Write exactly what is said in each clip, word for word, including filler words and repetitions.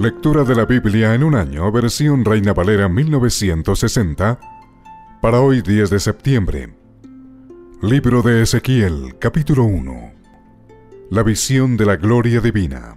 Lectura de la Biblia en un año, versión Reina Valera mil novecientos sesenta, para hoy diez de septiembre. Libro de Ezequiel, capítulo uno. La visión de la gloria divina.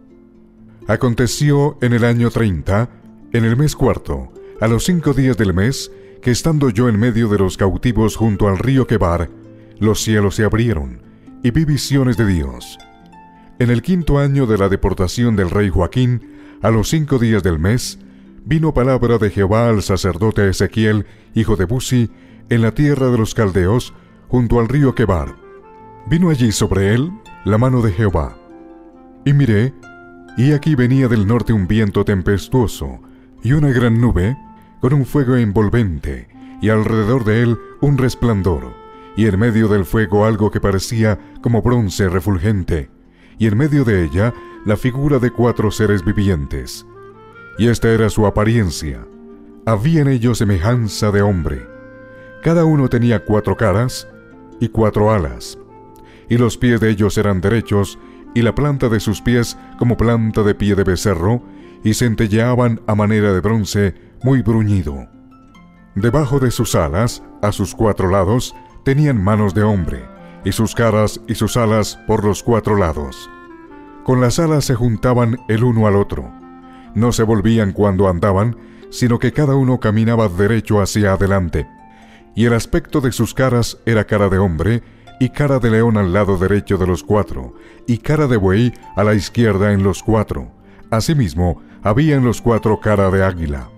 Aconteció en el año treinta, en el mes cuarto, a los cinco días del mes, que estando yo en medio de los cautivos junto al río Quebar, los cielos se abrieron, y vi visiones de Dios. En el quinto año de la deportación del rey Joaquín, a los cinco días del mes, vino palabra de Jehová al sacerdote Ezequiel, hijo de Buzi, en la tierra de los caldeos, junto al río Quebar. Vino allí sobre él la mano de Jehová. Y miré, y aquí venía del norte un viento tempestuoso, y una gran nube, con un fuego envolvente, y alrededor de él un resplandor, y en medio del fuego algo que parecía como bronce refulgente, y en medio de ella la figura de cuatro seres vivientes. Y esta era su apariencia. Había en ellos semejanza de hombre. Cada uno tenía cuatro caras y cuatro alas. Y los pies de ellos eran derechos, y la planta de sus pies como planta de pie de becerro, y centelleaban a manera de bronce muy bruñido. Debajo de sus alas, a sus cuatro lados, tenían manos de hombre, y sus caras y sus alas por los cuatro lados. Con las alas se juntaban el uno al otro. No se volvían cuando andaban, sino que cada uno caminaba derecho hacia adelante. Y el aspecto de sus caras era cara de hombre, y cara de león al lado derecho de los cuatro, y cara de buey a la izquierda en los cuatro. Asimismo, había en los cuatro cara de águila.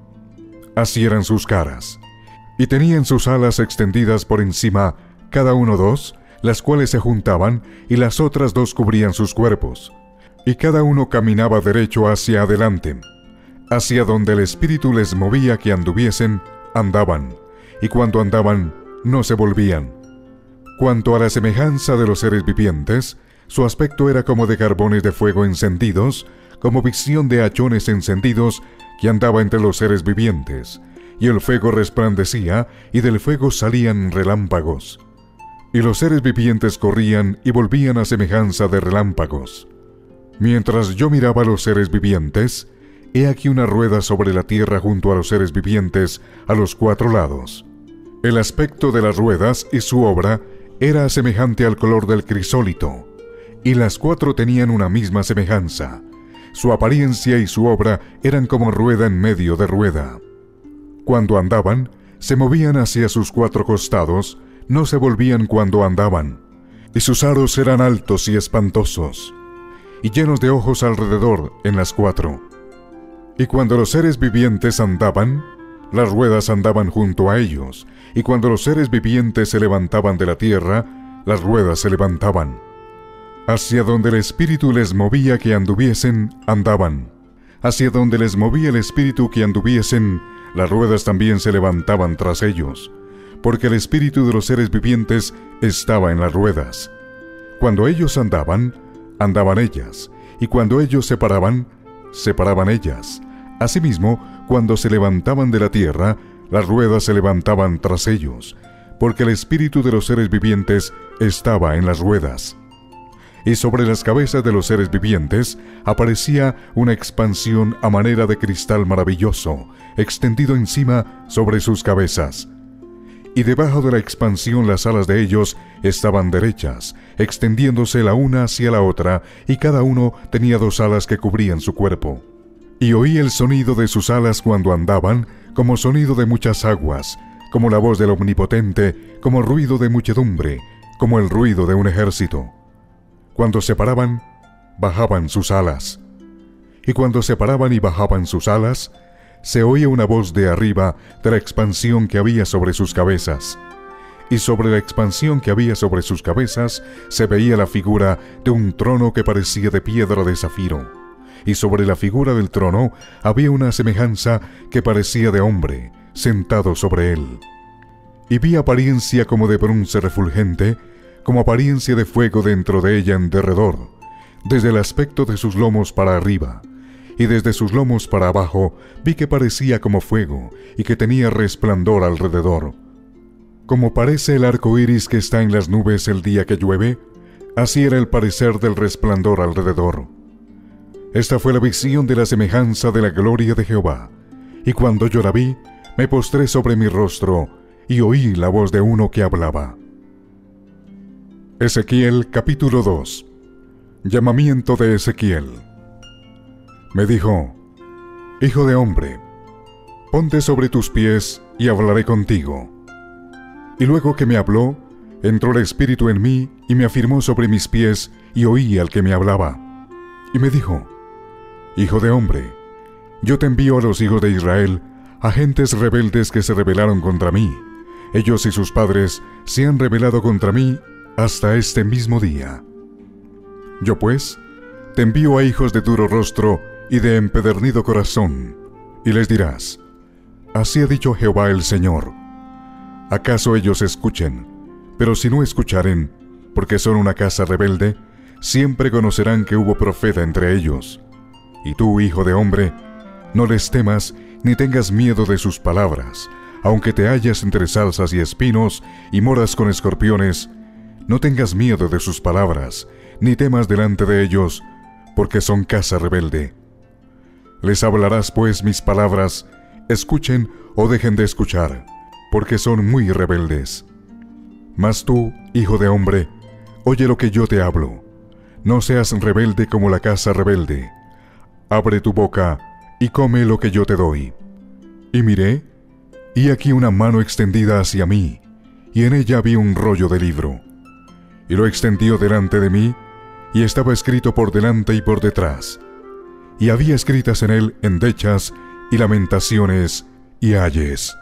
Así eran sus caras. Y tenían sus alas extendidas por encima, cada uno dos, las cuales se juntaban, y las otras dos cubrían sus cuerpos. Y cada uno caminaba derecho hacia adelante. Hacia donde el Espíritu les movía que anduviesen, andaban, y cuando andaban, no se volvían. Cuanto a la semejanza de los seres vivientes, su aspecto era como de carbones de fuego encendidos, como visión de hachones encendidos que andaba entre los seres vivientes, y el fuego resplandecía, y del fuego salían relámpagos. Y los seres vivientes corrían y volvían a semejanza de relámpagos. Mientras yo miraba a los seres vivientes, he aquí una rueda sobre la tierra junto a los seres vivientes a los cuatro lados. El aspecto de las ruedas y su obra era semejante al color del crisólito, y las cuatro tenían una misma semejanza. Su apariencia y su obra eran como rueda en medio de rueda. Cuando andaban, se movían hacia sus cuatro costados, no se volvían cuando andaban, y sus aros eran altos y espantosos, y llenos de ojos alrededor en las cuatro. Y cuando los seres vivientes andaban, las ruedas andaban junto a ellos, y cuando los seres vivientes se levantaban de la tierra, las ruedas se levantaban. Hacia donde el Espíritu les movía que anduviesen, andaban. Hacia donde les movía el Espíritu que anduviesen, las ruedas también se levantaban tras ellos, porque el espíritu de los seres vivientes estaba en las ruedas. Cuando ellos andaban, andaban ellas, y cuando ellos se paraban, se paraban ellas. Asimismo, cuando se levantaban de la tierra, las ruedas se levantaban tras ellos, porque el espíritu de los seres vivientes estaba en las ruedas. Y sobre las cabezas de los seres vivientes aparecía una expansión a manera de cristal maravilloso, extendido encima sobre sus cabezas. Y debajo de la expansión las alas de ellos estaban derechas, extendiéndose la una hacia la otra, y cada uno tenía dos alas que cubrían su cuerpo. Y oí el sonido de sus alas cuando andaban, como sonido de muchas aguas, como la voz del Omnipotente, como ruido de muchedumbre, como el ruido de un ejército. Cuando se paraban, bajaban sus alas. Y cuando se paraban y bajaban sus alas, se oía una voz de arriba de la expansión que había sobre sus cabezas. Y sobre la expansión que había sobre sus cabezas se veía la figura de un trono que parecía de piedra de zafiro. Y sobre la figura del trono había una semejanza que parecía de hombre, sentado sobre él. Y vi apariencia como de bronce refulgente, como apariencia de fuego dentro de ella en derredor, desde el aspecto de sus lomos para arriba, y desde sus lomos para abajo vi que parecía como fuego, y que tenía resplandor alrededor. Como parece el arco iris que está en las nubes el día que llueve, así era el parecer del resplandor alrededor. Esta fue la visión de la semejanza de la gloria de Jehová. Y cuando yo la vi, me postré sobre mi rostro y oí la voz de uno que hablaba. Ezequiel capítulo dos. Llamamiento de Ezequiel. Me dijo: Hijo de hombre, ponte sobre tus pies y hablaré contigo. Y luego que me habló, entró el Espíritu en mí y me afirmó sobre mis pies y oí al que me hablaba. Y me dijo: Hijo de hombre, yo te envío a los hijos de Israel, a gentes rebeldes que se rebelaron contra mí. Ellos y sus padres se han rebelado contra mí hasta este mismo día. Yo pues te envío a hijos de duro rostro y de empedernido corazón, y les dirás: Así ha dicho Jehová el Señor. ¿Acaso ellos escuchen? Pero si no escucharen, porque son una casa rebelde, siempre conocerán que hubo profeta entre ellos. Y tú, hijo de hombre, no les temas ni tengas miedo de sus palabras, aunque te hallas entre zarzas y espinos y moras con escorpiones. No tengas miedo de sus palabras, ni temas delante de ellos, porque son casa rebelde. Les hablarás pues mis palabras, escuchen o dejen de escuchar, porque son muy rebeldes. Mas tú, hijo de hombre, oye lo que yo te hablo. No seas rebelde como la casa rebelde. Abre tu boca y come lo que yo te doy. Y miré, y aquí una mano extendida hacia mí, y en ella vi un rollo de libro. Y lo extendió delante de mí, y estaba escrito por delante y por detrás. Y había escritas en él endechas y lamentaciones y ayes.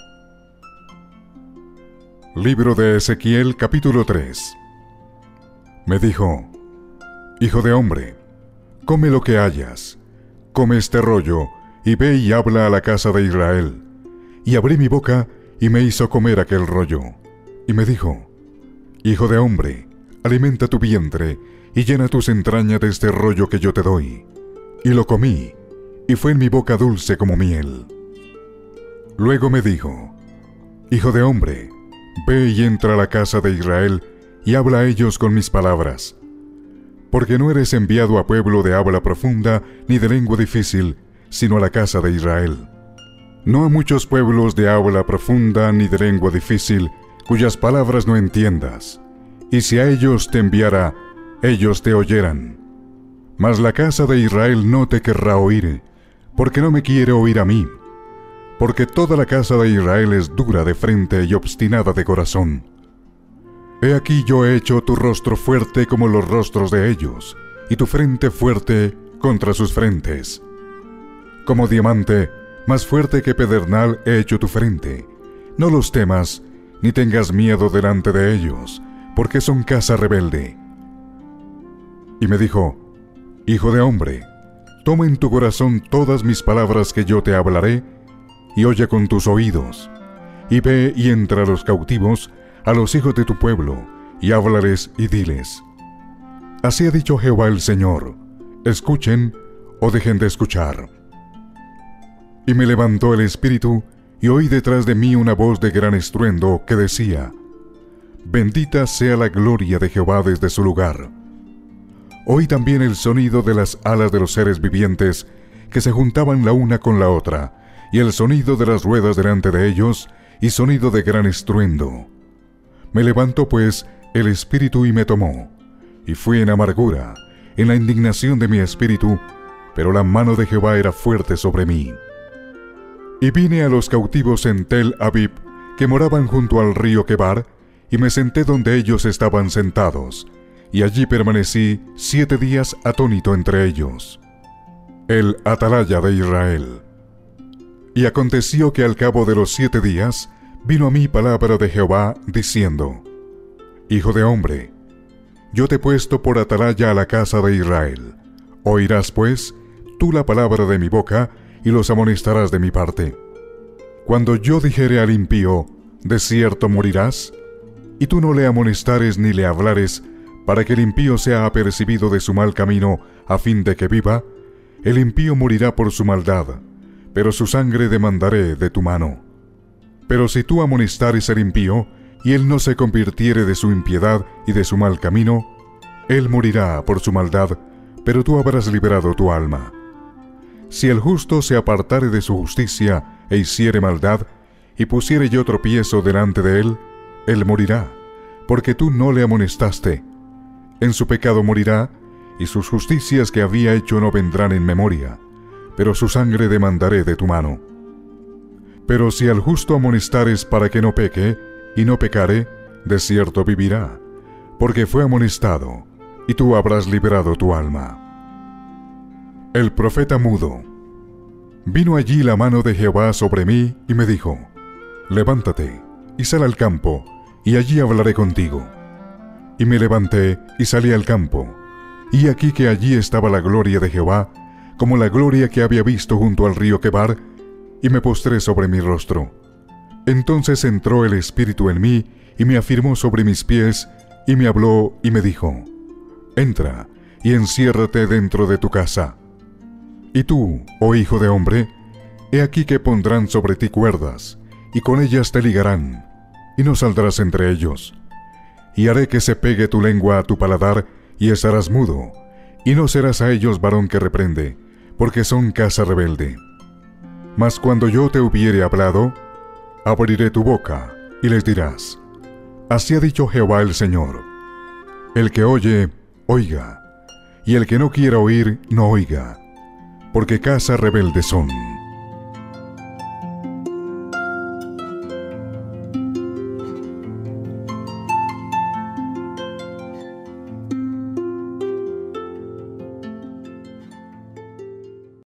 Libro de Ezequiel capítulo tres. Me dijo: Hijo de hombre, come lo que hayas, come este rollo, y ve y habla a la casa de Israel. Y abrí mi boca, y me hizo comer aquel rollo. Y me dijo: Hijo de hombre, alimenta tu vientre, y llena tus entrañas de este rollo que yo te doy. Y lo comí, y fue en mi boca dulce como miel. Luego me dijo: Hijo de hombre, ve y entra a la casa de Israel, y habla a ellos con mis palabras. Porque no eres enviado a pueblo de habla profunda ni de lengua difícil, sino a la casa de Israel. No a muchos pueblos de habla profunda ni de lengua difícil, cuyas palabras no entiendas. Y si a ellos te enviara, ellos te oyeran. Mas la casa de Israel no te querrá oír, porque no me quiere oír a mí. Porque toda la casa de Israel es dura de frente y obstinada de corazón. He aquí yo he hecho tu rostro fuerte como los rostros de ellos, y tu frente fuerte contra sus frentes. Como diamante, más fuerte que pedernal he hecho tu frente. No los temas, ni tengas miedo delante de ellos, porque son casa rebelde. Y me dijo: Hijo de hombre, toma en tu corazón todas mis palabras que yo te hablaré, y oye con tus oídos, y ve y entra a los cautivos, a los hijos de tu pueblo, y háblales y diles: Así ha dicho Jehová el Señor, escuchen o dejen de escuchar. Y me levantó el espíritu, y oí detrás de mí una voz de gran estruendo que decía: Bendita sea la gloria de Jehová desde su lugar. Oí también el sonido de las alas de los seres vivientes, que se juntaban la una con la otra, y el sonido de las ruedas delante de ellos, y sonido de gran estruendo. Me levantó pues el espíritu y me tomó, y fui en amargura, en la indignación de mi espíritu, pero la mano de Jehová era fuerte sobre mí. Y vine a los cautivos en Tel Abib, que moraban junto al río Quebar, y me senté donde ellos estaban sentados, y allí permanecí siete días atónito entre ellos. El atalaya de Israel. Y aconteció que al cabo de los siete días, vino a mí palabra de Jehová, diciendo: Hijo de hombre, yo te he puesto por atalaya a la casa de Israel. Oirás pues tú la palabra de mi boca, y los amonestarás de mi parte. Cuando yo dijere al impío: de cierto morirás, y tú no le amonestares ni le hablares, para que el impío sea apercibido de su mal camino, a fin de que viva, el impío morirá por su maldad, pero su sangre demandaré de tu mano. Pero si tú amonestares al impío, y él no se convirtiere de su impiedad y de su mal camino, él morirá por su maldad, pero tú habrás liberado tu alma. Si el justo se apartare de su justicia e hiciere maldad, y pusiere yo tropiezo delante de él, él morirá, porque tú no le amonestaste. En su pecado morirá, y sus justicias que había hecho no vendrán en memoria, pero su sangre demandaré de tu mano. Pero si al justo amonestares para que no peque, y no pecare, de cierto vivirá, porque fue amonestado, y tú habrás liberado tu alma. El profeta mudo. Vino allí la mano de Jehová sobre mí, y me dijo: levántate, y sal al campo, y allí hablaré contigo. Y me levanté, y salí al campo, y aquí que allí estaba la gloria de Jehová, como la gloria que había visto junto al río Quebar, y me postré sobre mi rostro. Entonces entró el Espíritu en mí, y me afirmó sobre mis pies, y me habló, y me dijo: entra, y enciérrate dentro de tu casa. Y tú, oh hijo de hombre, he aquí que pondrán sobre ti cuerdas, y con ellas te ligarán, y no saldrás entre ellos. Y haré que se pegue tu lengua a tu paladar, y estarás mudo, y no serás a ellos varón que reprende, porque son casa rebelde. Mas cuando yo te hubiere hablado, abriré tu boca, y les dirás: así ha dicho Jehová el Señor. El que oye, oiga, y el que no quiera oír, no oiga, porque casa rebelde son.